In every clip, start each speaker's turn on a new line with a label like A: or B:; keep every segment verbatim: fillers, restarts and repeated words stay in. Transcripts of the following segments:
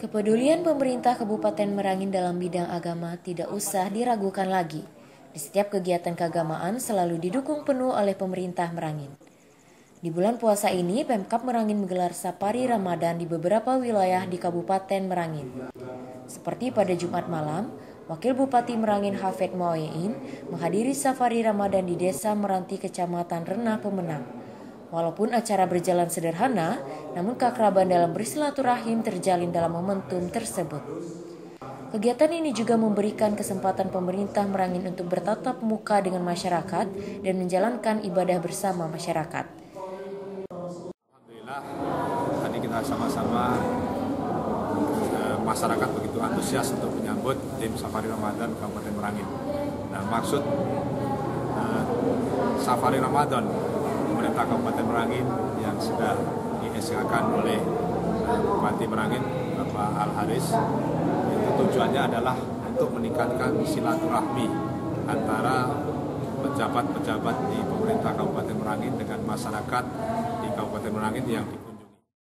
A: Kepedulian pemerintah Kabupaten Merangin dalam bidang agama tidak usah diragukan lagi. Di setiap kegiatan keagamaan selalu didukung penuh oleh pemerintah Merangin. Di bulan puasa ini, Pemkab Merangin menggelar safari Ramadan di beberapa wilayah di Kabupaten Merangin. Seperti pada Jumat malam, Wakil Bupati Merangin Hafed Muawein menghadiri safari Ramadan di Desa Meranti, Kecamatan Renah Pemenang. Walaupun acara berjalan sederhana, namun keakraban dalam bersilaturahim terjalin dalam momentum tersebut. Kegiatan ini juga memberikan kesempatan pemerintah Merangin untuk bertatap muka dengan masyarakat dan menjalankan ibadah bersama masyarakat.
B: Alhamdulillah, tadi kita sama-sama eh, masyarakat begitu antusias untuk menyambut tim Safari Ramadan Kabupaten Merangin. Nah, maksud eh, Safari Ramadan pemerintah Kabupaten Merangin yang sudah di S K-kan oleh uh, Bupati Merangin Bapak Al Haris, itu tujuannya adalah untuk meningkatkan silaturahmi antara pejabat-pejabat di pemerintah Kabupaten Merangin dengan masyarakat di Kabupaten Merangin yang dikunjungi.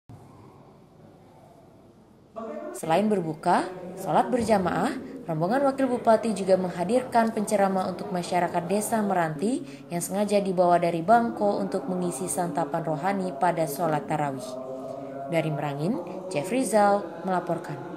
A: Selain berbuka, sholat berjamaah, rombongan Wakil Bupati juga menghadirkan penceramah untuk masyarakat Desa Meranti yang sengaja dibawa dari Bangko untuk mengisi santapan rohani pada sholat tarawih. Dari Merangin, Jeff Rizal melaporkan.